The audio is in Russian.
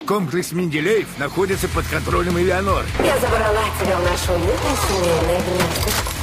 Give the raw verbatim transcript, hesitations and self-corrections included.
Комплекс Менделеев находится под контролем Элеонор. Я забрала тебя в нашу уютную семейную гнездо.